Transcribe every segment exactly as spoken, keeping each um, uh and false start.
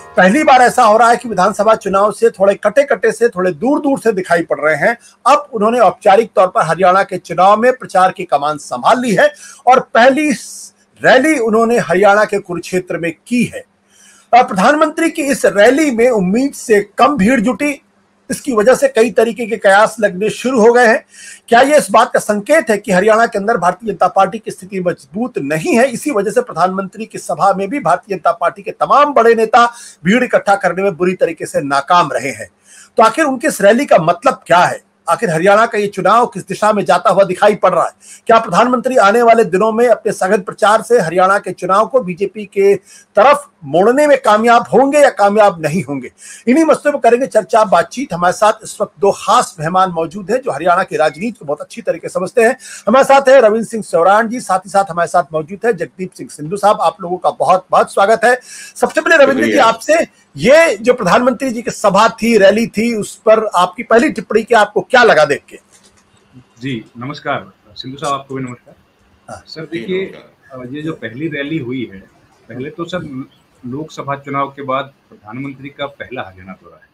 पहली बार ऐसा हो रहा है कि विधानसभा चुनाव से थोड़े कटे कटे से, थोड़े दूर दूर से दिखाई पड़ रहे हैं। अब उन्होंने औपचारिक तौर पर हरियाणा के चुनाव में प्रचार की कमान संभाल ली है और पहली रैली उन्होंने हरियाणा के कुरुक्षेत्र में की है। प्रधानमंत्री की इस रैली में उम्मीद से कम भीड़ जुटी, इसकी वजह से कई तरीके के कयास लगने शुरू हो गए हैं। क्या यह इस बात का संकेत है कि हरियाणा के अंदर भारतीय जनता पार्टी की स्थिति मजबूत नहीं है, इसी वजह से प्रधानमंत्री की सभा में भी भारतीय जनता पार्टी के तमाम बड़े नेता भीड़ इकट्ठा करने में बुरी तरीके से नाकाम रहे हैं? तो आखिर उनकी इस रैली का मतलब क्या है? आखिर हरियाणा का ये चुनाव किस दिशा में जाता हुआ दिखाई पड़ रहा है? क्या प्रधानमंत्री आने वाले दिनों में अपने सघन प्रचार से हरियाणा के चुनाव को बीजेपी के तरफ मोड़ने में कामयाब होंगे या कामयाब नहीं होंगे? इन्हीं मसलों पर करेंगे चर्चा, बातचीत। हमारे साथ इस वक्त दो खास मेहमान मौजूद हैं जो हरियाणा की राजनीति को बहुत अच्छी तरीके से समझते हैं। हमारे साथ है रविंद्र सिंह सौरान जी, साथ ही साथ हमारे साथ मौजूद है जगदीप सिंह सिंधु साहब। आप लोगों का बहुत बहुत स्वागत है। सबसे पहले रविंद्र जी, आपसे ये जो प्रधानमंत्री जी की सभा थी, रैली थी, उस पर आपकी पहली टिप्पणी की आपको क्या लगा देख के? जी नमस्कार सिंधु साहब, आपको भी नमस्कार। सर देखिए, ये जो पहली रैली हुई है, पहले तो सर लोकसभा चुनाव के बाद प्रधानमंत्री का पहला हरियाणा दौरा है।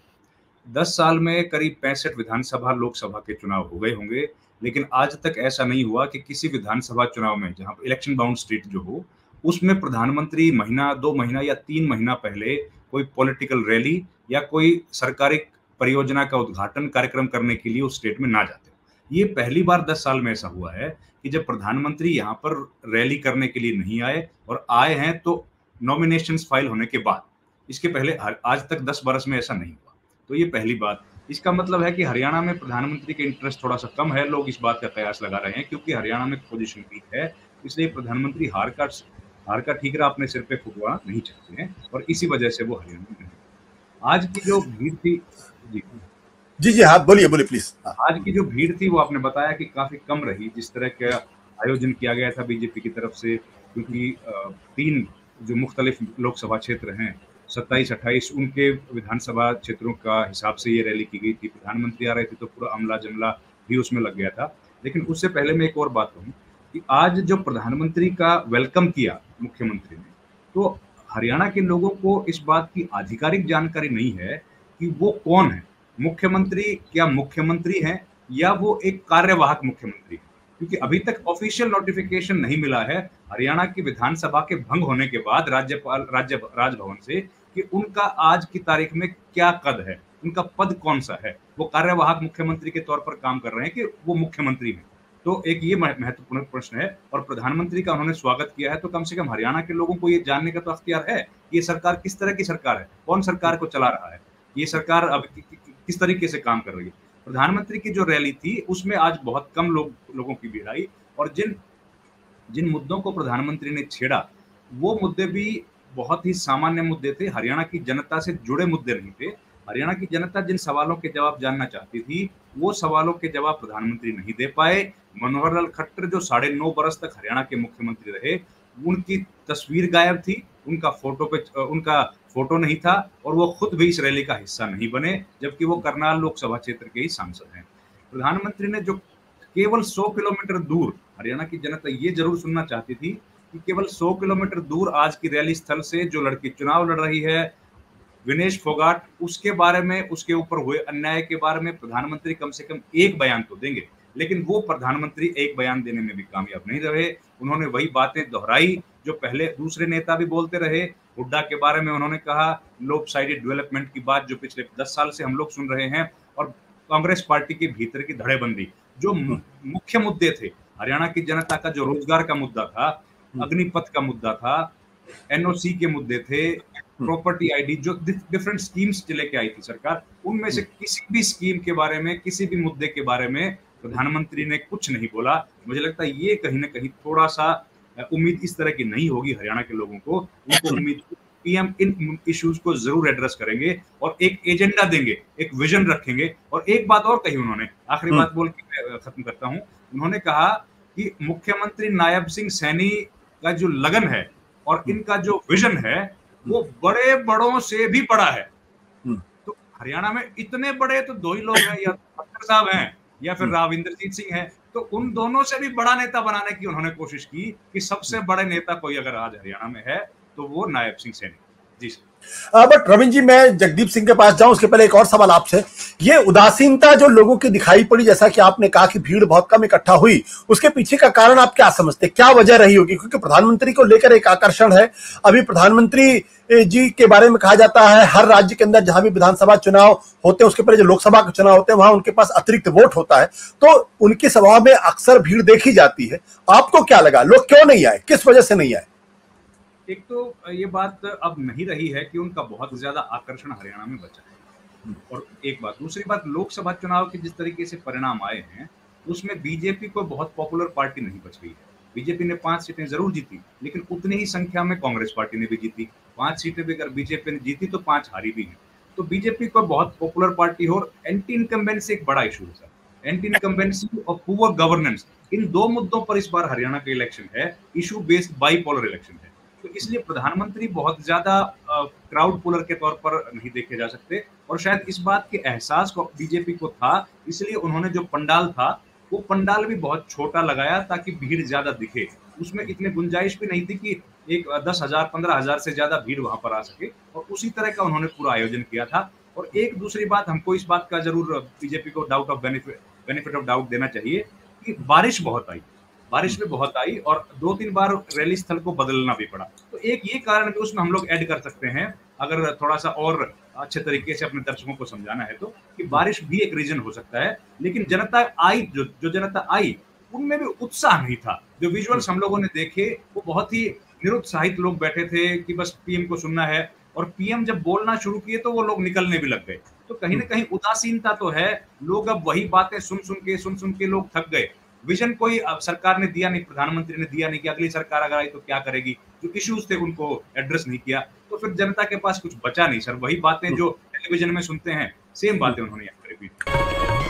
दस साल में करीब पैंसठ विधानसभा लोकसभा के चुनाव हो गए होंगे, लेकिन आज तक ऐसा नहीं हुआ कि किसी विधानसभा चुनाव में जहां इलेक्शन बाउंड स्टेट जो हो, उसमें प्रधानमंत्री महीना दो महीना या तीन महीना पहले कोई पॉलिटिकल रैली या कोई सरकारी परियोजना का उद्घाटन कार्यक्रम करने के लिए उस स्टेट में ना जाते। ये पहली बार दस साल में ऐसा हुआ है कि जब प्रधानमंत्री यहाँ पर रैली करने के लिए नहीं आए, और आए हैं तो नॉमिनेशंस फाइल होने के बाद। इसके पहले आज तक दस बरस में ऐसा नहीं हुआ। तो ये पहली बात। इसका मतलब है कि हरियाणा में प्रधानमंत्री का इंटरेस्ट थोड़ा सा कम है। लोग इस बात का कयास लगा रहे हैं क्योंकि हरियाणा में पोजीशन वीक है, इसलिए प्रधानमंत्री हार का हार का ठीकरा अपने सिर पे फुकवा नहीं चाहते हैं, और इसी वजह से वो हरियाणा में नहीं। आज की जो भीड़ थी, जी जी जी हाँ बोलिए बोलिए प्लीज। आज की जो भीड़ थी वो आपने बताया कि काफी कम रही, जिस तरह का आयोजन किया गया था बीजेपी की तरफ से, क्योंकि तीन जो मुख्तलिफ लोकसभा क्षेत्र हैं, सत्ताईस अट्ठाईस, उनके विधानसभा क्षेत्रों का हिसाब से ये रैली की गई थी। प्रधानमंत्री आ रहे थे तो पूरा अमला जमला भी उसमें लग गया था। लेकिन उससे पहले मैं एक और बात कहूँ कि आज जो प्रधानमंत्री का वेलकम किया मुख्यमंत्री ने, तो हरियाणा के लोगों को इस बात की आधिकारिक जानकारी नहीं है कि वो कौन है। मुख्यमंत्री क्या मुख्यमंत्री हैं या वो एक कार्यवाहक मुख्यमंत्री है? क्योंकि अभी तक ऑफिशियल नोटिफिकेशन नहीं मिला है हरियाणा की विधानसभा के भंग होने के बाद राज्यपाल राज्य राजभवन से कि उनका आज की तारीख में क्या कद है, उनका पद कौन सा है। वो कार्यवाहक मुख्यमंत्री के तौर पर काम कर रहे हैं कि वो मुख्यमंत्री हैं। तो एक ये महत्वपूर्ण प्रश्न है, और प्रधानमंत्री का उन्होंने स्वागत किया है, तो कम से कम हरियाणा के लोगों को ये जानने का तो अख्तियार है कि ये सरकार किस तरह की सरकार है, कौन सरकार को चला रहा है, ये सरकार अब किस तरीके से काम कर रही है। प्रधानमंत्री की जो रैली थी उसमें आज बहुत कम लोग लोगों की भीड़ आई, और जिन जिन मुद्दों को प्रधानमंत्री ने छेड़ा वो मुद्दे भी बहुत ही सामान्य मुद्दे थे, हरियाणा की जनता से जुड़े मुद्दे नहीं थे। हरियाणा की जनता जिन सवालों के जवाब जानना चाहती थी वो सवालों के जवाब प्रधानमंत्री नहीं दे पाए। मनोहर लाल खट्टर जो साढ़े नौ बरस तक हरियाणा के मुख्यमंत्री रहे, उनकी तस्वीर गायब थी, उनका फोटो पे उनका फोटो नहीं था, और वो खुद भी इस रैली का हिस्सा नहीं बने, जबकि वो करनाल लोकसभा क्षेत्र के ही सांसद हैं। प्रधानमंत्री ने जो केवल सौ किलोमीटर दूर, हरियाणा की जनता ये जरूर सुनना चाहती थी कि केवल सौ किलोमीटर दूर आज की रैली स्थल से जो लड़की चुनाव लड़ रही है, विनेश फोगाट, उसके बारे में, उसके ऊपर हुए अन्याय के बारे में प्रधानमंत्री कम से कम एक बयान तो देंगे। लेकिन वो प्रधानमंत्री एक बयान देने में भी कामयाब नहीं रहे। उन्होंने वही बातें दोहराई जो पहले दूसरे नेता भी बोलते रहे। हुड्डा के बारे में उन्होंने कहा लोप-साइडेड डेवलपमेंट की बात जो पिछले दस साल से हम लोग सुन रहे हैं, और कांग्रेस पार्टी के भीतर की धड़ेबंदी, जो मुख्य मुद्दे थे हरियाणा की जनता का, जो रोजगार का मुद्दा था, अग्निपथ का मुद्दा था, एनओसी के मुद्दे थे, प्रॉपर्टी आईडी, जो डिफरेंट स्कीम्स लेके आई थी सरकार, उनमें से किसी भी स्कीम के बारे में, किसी भी मुद्दे के बारे में प्रधानमंत्री ने कुछ नहीं बोला। मुझे लगता है ये कहीं ना कहीं थोड़ा सा उम्मीद इस तरह की नहीं होगी हरियाणा के लोगों को। उनको उम्मीद पीएम इन इश्यूज को जरूर एड्रेस करेंगे और एक एजेंडा देंगे, एक विजन रखेंगे। और एक बात और कही उन्होंने, आखिरी बात बोल के खत्म करता हूं, उन्होंने कहा कि मुख्यमंत्री नायब सिंह सैनी का जो लगन है और इनका जो विजन है वो बड़े बड़ों से भी बड़ा है। तो हरियाणा में इतने बड़े तो दो ही लोग हैं, या खट्टर साहब हैं या फिर राव इंद्रजीत सिंह हैं। तो उन दोनों से भी बड़ा नेता बनाने की उन्होंने कोशिश की कि सबसे बड़े नेता कोई अगर आज हरियाणा में है तो वो नायब सिंह सैनी। जी सर। बट रविंद्र जी, मैं जगदीप सिंह के पास जाऊं उसके पहले एक और सवाल आपसे। ये उदासीनता जो लोगों की दिखाई पड़ी, जैसा कि आपने कहा कि भीड़ बहुत कम इकट्ठा हुई, उसके पीछे का कारण आप क्या समझते हैं, क्या वजह रही होगी? क्योंकि प्रधानमंत्री को लेकर एक आकर्षण है। अभी प्रधानमंत्री जी के बारे में कहा जाता है हर राज्य के अंदर जहां भी विधानसभा चुनाव होते हैं उसके पहले जो लोकसभा के चुनाव होते हैं वहां उनके पास अतिरिक्त वोट होता है, तो उनकी सभा में अक्सर भीड़ देखी जाती है। आपको क्या लगा, लोग क्यों नहीं आए, किस वजह से नहीं आए? एक तो ये बात अब नहीं रही है कि उनका बहुत ज्यादा आकर्षण हरियाणा में बचा है, और एक बात, दूसरी बात, लोकसभा चुनाव के जिस तरीके से परिणाम आए हैं उसमें बीजेपी को बहुत पॉपुलर पार्टी नहीं बच गई है। बीजेपी ने पांच सीटें जरूर जीती, लेकिन उतनी ही संख्या में कांग्रेस पार्टी ने भी जीती। पांच सीटें भी अगर बीजेपी ने जीती तो पांच हारी भी है। तो बीजेपी को बहुत पॉपुलर पार्टी हो, और एंटी इनकम्बेंसी एक बड़ा इशू है सर। एंटी इनकम्बेंसी और पुअर गवर्नेंस, इन दो मुद्दों पर इस बार हरियाणा का इलेक्शन है, इशू बेस्ड बाइपोलर इलेक्शन है। तो इसलिए प्रधानमंत्री बहुत ज्यादा क्राउड पुलर के तौर पर नहीं देखे जा सकते, और शायद इस बात के एहसास को बीजेपी को था, इसलिए उन्होंने जो पंडाल था वो पंडाल भी बहुत छोटा लगाया ताकि भीड़ ज्यादा दिखे। उसमें इतनी गुंजाइश भी नहीं थी कि एक दस हजार पंद्रह हजार से ज्यादा भीड़ वहां पर आ सके, और उसी तरह का उन्होंने पूरा आयोजन किया था। और एक दूसरी बात, हमको इस बात का जरूर बीजेपी को doubt of benefit benefit of doubt देना चाहिए कि बारिश बहुत आई, बारिश भी बहुत आई, और दो तीन बार रैली स्थल को बदलना भी पड़ा। तो एक ये कारण भी उसमें हम लोग ऐड कर सकते हैं, अगर थोड़ा सा और अच्छे तरीके से अपने दर्शकों को समझाना है तो, कि बारिश भी एक रीजन हो सकता है। लेकिन जनता आई, जो जो जनता आई उनमें भी उत्साह नहीं था। जो विजुअल्स हम लोगों ने देखे वो बहुत ही निरुत्साहित लोग बैठे थे कि बस पीएम को सुनना है, और पीएम जब बोलना शुरू किए तो वो लोग निकलने भी लग गए। तो कहीं ना कहीं उदासीनता तो है, लोग अब वही बातें सुन सुन के सुन सुन के लोग थक गए। विजन कोई सरकार ने दिया नहीं, प्रधानमंत्री ने दिया नहीं कि अगली सरकार अगर आई तो क्या करेगी, जो इश्यूज थे उनको एड्रेस नहीं किया, तो फिर जनता के पास कुछ बचा नहीं सर। वही बातें जो टेलीविजन में सुनते हैं, सेम बातें उन्होंने यहाँ पर रिपीट की।